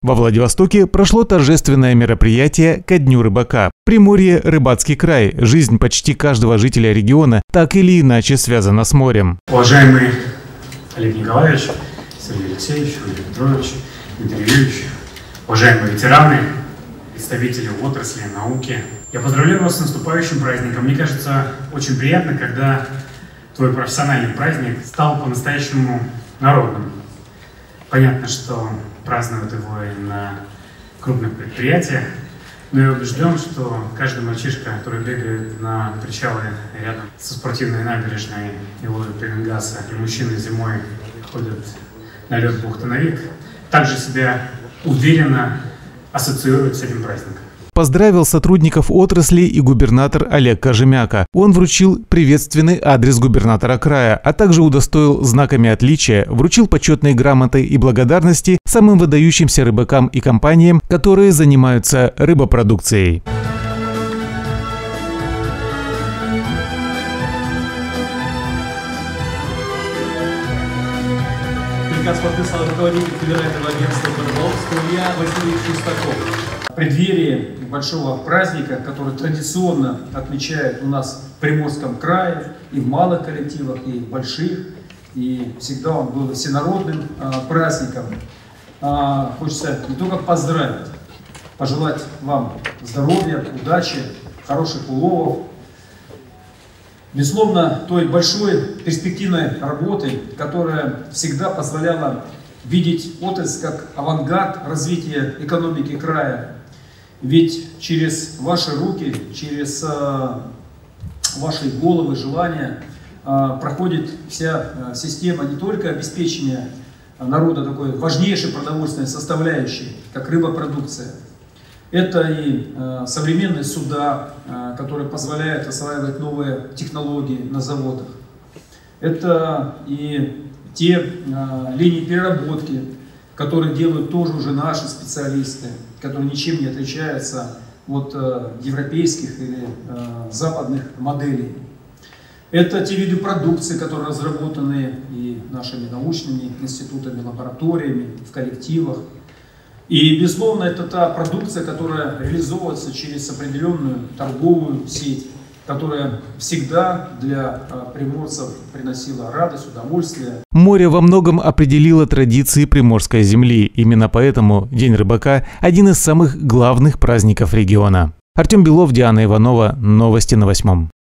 Во Владивостоке прошло торжественное мероприятие ко Дню рыбака. Приморье – рыбацкий край. Жизнь почти каждого жителя региона так или иначе связана с морем. Уважаемый Олег Николаевич, Сергей Алексеевич, Владимир Петрович, Дмитрий Юрьевич, уважаемые ветераны, представители отрасли, науки. Я поздравляю вас с наступающим праздником. Мне кажется, очень приятно, когда твой профессиональный праздник стал по-настоящему народным. Понятно, что празднуют его и на крупных предприятиях, но я убежден, что каждый мальчишка, который бегает на причалы рядом со спортивной набережной и ловит пеленгаса, и мужчины зимой ходят на лед бухты-Навик, также себя уверенно ассоциирует с этим праздником. Поздравил сотрудников отрасли и губернатор Олег Кожемяка. Он вручил приветственный адрес губернатора края, а также удостоил знаками отличия, вручил почетные грамоты и благодарности самым выдающимся рыбакам и компаниям, которые занимаются рыбопродукцией. Приказ подписал руководитель Федерального агентства по рыболовству Илья Васильевич Шестаков. В преддверии большого праздника, который традиционно отмечают у нас в Приморском крае, и в малых коллективах, и в больших, и всегда он был всенародным праздником. Хочется не только поздравить, пожелать вам здоровья, удачи, хороших уловов, безусловно, той большой перспективной работы, которая всегда позволяла видеть отрасль как авангард развития экономики края. Ведь через ваши руки, через ваши головы, желания проходит вся система не только обеспечения народа такой важнейшей продовольственной составляющей, как рыбопродукция. Это и современные суда, которые позволяют осваивать новые технологии на заводах. Это и те линии переработки, которые делают тоже уже наши специалисты, которые ничем не отличаются от европейских или западных моделей. Это те виды продукции, которые разработаны и нашими научными институтами, лабораториями, в коллективах. И, безусловно, это та продукция, которая реализовывается через определенную торговую сеть, которая всегда для приморцев приносила радость, удовольствие. Море во многом определило традиции приморской земли. Именно поэтому День рыбака – один из самых главных праздников региона. Артем Белов, Диана Иванова. Новости на 8.